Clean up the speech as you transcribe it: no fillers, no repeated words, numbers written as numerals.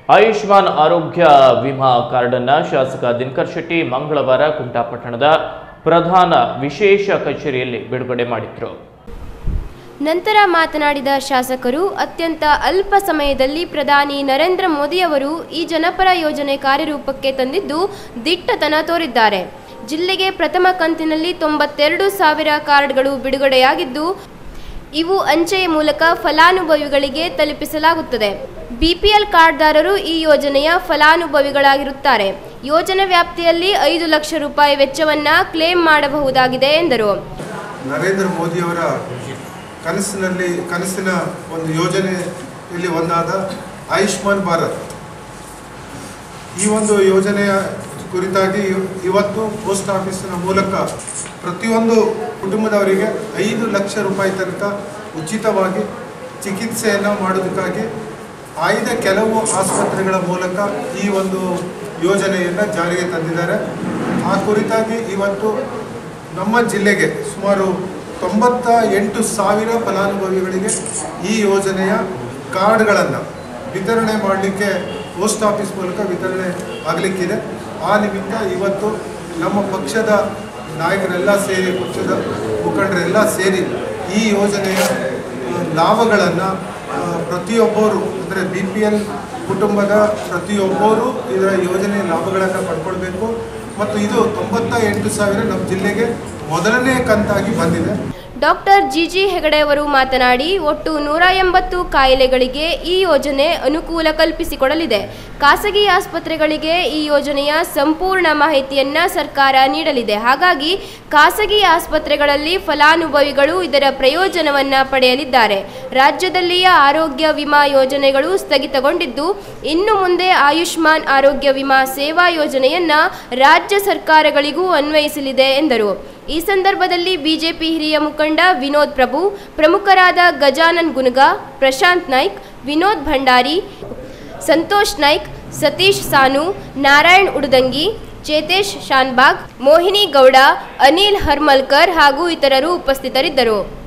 ಆಯುಷ್ಮಾನ್ ಆರೋಗ್ಯ ವಿಮಾ ಕಾರ್ಡ್ ಅನ್ನು ಶಾಸಕ ದಿನಕರ್ ಶೆಟ್ಟಿ ಮಂಗಳವಾರ ಕುಮಟಾ ಪಟ್ಟಣದ ಪ್ರಧಾನ ವಿಶೇಷ ಕಚೇರಿಯಲ್ಲಿ ಬಿಡುಗಡೆ ಮಾಡಿದರು. ನಂತರ ಮಾತನಾಡಿದ ಶಾಸಕರು, ಅತ್ಯಂತ ಅಲ್ಪ ಸಮಯದಲ್ಲಿ ಪ್ರಧಾನಿ ನರೇಂದ್ರ ಮೋದಿ ಅವರು ಈ ಜನಪರ ಯೋಜನೆ ಕಾರ್ಯರೂಪಕ್ಕೆ ತಂದಿದ್ದು ದಿಟ್ಟತನ ತೋರಿದ್ದಾರೆ. ಜಿಲ್ಲೆಗೆ ಪ್ರಥಮ ಕಂತಿನಲ್ಲಿ 92,000 ಕಾರ್ಡ್ಗಳು ಬಿಡುಗಡೆಯಾಗಿದ್ದು ಇವು ಅಂಚೆಯ ಮೂಲಕ ಫಲಾನುಭವಿಗಳಿಗೆ ತಲುಪಿಸಲಾಗುತ್ತದೆ. ಬಿಪಿಎಲ್ ಕಾರ್ಡ್ದಾರರು ಈ ಯೋಜನೆಯ ಫಲಾನುಭವಿಗಳಾಗಿರುತ್ತಾರೆ. ಯೋಜನೆ ವ್ಯಾಪ್ತಿಯಲ್ಲಿ 5 ಲಕ್ಷ ರೂಪಾಯಿ ವೆಚ್ಚವನ್ನು ಕ್ಲೇಮ್ ಮಾಡಬಹುದಾಗಿದೆ ಎಂದರು. ನರೇಂದ್ರ ಮೋದಿ ಅವರ ಕನಸಿನ ಒಂದು ಯೋಜನೆಯಲ್ಲಿ ಒಂದಾದ ಆಯುಷ್ಮಾನ್ ಭಾರತ್, ಈ ಒಂದು ಯೋಜನೆಯ ಕುರಿತಾಗಿ ಇವತ್ತು ಪೋಸ್ಟ್ ಆಫೀಸಿನ ಮೂಲಕ ಪ್ರತಿಯೊಂದು ಕುಟುಂಬದವರಿಗೆ 5 ಲಕ್ಷ ರೂಪಾಯಿ ತನಕ ಉಚಿತವಾಗಿ ಚಿಕಿತ್ಸೆಯನ್ನು ಮಾಡೋದಕ್ಕಾಗಿ ಆಯ್ದ ಕೆಲವು ಆಸ್ಪತ್ರೆಗಳ ಮೂಲಕ ಈ ಒಂದು ಯೋಜನೆಯನ್ನು ಜಾರಿಗೆ ತಂದಿದ್ದಾರೆ. ಆ ಕುರಿತಾಗಿ ಇವತ್ತು ನಮ್ಮ ಜಿಲ್ಲೆಗೆ ಸುಮಾರು 98,000 ಫಲಾನುಭವಿಗಳಿಗೆ ಈ ಯೋಜನೆಯ ಕಾರ್ಡ್ಗಳನ್ನು ವಿತರಣೆ ಮಾಡಲಿಕ್ಕೆ ಪೋಸ್ಟ್ ಆಫೀಸ್ ಮೂಲಕ ವಿತರಣೆ ಆಗಲಿಕ್ಕಿದೆ. ಆ ನಿಮಿತ್ತ ಇವತ್ತು ನಮ್ಮ ಪಕ್ಷದ ನಾಯಕರೆಲ್ಲ ಸೇರಿ, ಪಕ್ಷದ ಮುಖಂಡರೆಲ್ಲ ಸೇರಿ ಈ ಯೋಜನೆಯ ಲಾಭಗಳನ್ನು ಪ್ರತಿಯೊಬ್ಬರು, ಅಂದರೆ BPL ಕುಟುಂಬದ ಪ್ರತಿಯೊಬ್ಬರು ಇದರ ಯೋಜನೆಯ ಲಾಭಗಳನ್ನು ಪಡ್ಕೊಳ್ಬೇಕು. ಮತ್ತು ಇದು 98,000 ನಮ್ಮ ಜಿಲ್ಲೆಗೆ ಮೊದಲನೇ ಕಂತಾಗಿ ಬಂದಿದೆ. ಡಾಕ್ಟರ್ ಜಿಜಿ ಹೆಗಡೆ ಅವರು ಮಾತನಾಡಿ, ಒಟ್ಟು 180 ಕಾಯಿಲೆಗಳಿಗೆ ಈ ಯೋಜನೆ ಅನುಕೂಲ ಕಲ್ಪಿಸಿಕೊಡಲಿದೆ. ಖಾಸಗಿ ಆಸ್ಪತ್ರೆಗಳಿಗೆ ಈ ಯೋಜನೆಯ ಸಂಪೂರ್ಣ ಮಾಹಿತಿಯನ್ನು ಸರ್ಕಾರ ನೀಡಲಿದೆ. ಹಾಗಾಗಿ ಖಾಸಗಿ ಆಸ್ಪತ್ರೆಗಳಲ್ಲಿ ಫಲಾನುಭವಿಗಳು ಇದರ ಪ್ರಯೋಜನವನ್ನು ಪಡೆಯಲಿದ್ದಾರೆ. ರಾಜ್ಯದಲ್ಲಿಯ ಆರೋಗ್ಯ ವಿಮಾ ಯೋಜನೆಗಳು ಸ್ಥಗಿತಗೊಂಡಿದ್ದು, ಇನ್ನು ಮುಂದೆ ಆಯುಷ್ಮಾನ್ ಆರೋಗ್ಯ ವಿಮಾ ಸೇವಾ ಯೋಜನೆಯನ್ನು ರಾಜ್ಯ ಸರ್ಕಾರಗಳಿಗೂ ಅನ್ವಯಿಸಲಿದೆ ಎಂದರು. ಈ ಸಂದರ್ಭದಲ್ಲಿ ಬಿಜೆಪಿ ಹಿರಿಯ ಮುಖಂಡ ವಿನೋದ್ ಪ್ರಭು, ಪ್ರಮುಖರಾದ ಗಜಾನನ್ ಗುನಗ, ಪ್ರಶಾಂತ್ ನಾಯ್ಕ್, ವಿನೋದ್ ಭಂಡಾರಿ, ಸಂತೋಷ್ ನಾಯ್ಕ್, ಸತೀಶ್ ಸಾನು, ನಾರಾಯಣ್ ಉಡುದಂಗಿ, ಚೇತೇಶ್ ಶಾನ್ಬಾಗ್, ಮೋಹಿನಿ ಗೌಡ, ಅನಿಲ್ ಹರ್ಮಲ್ಕರ್ ಹಾಗೂ ಇತರರು ಉಪಸ್ಥಿತರಿದ್ದರು.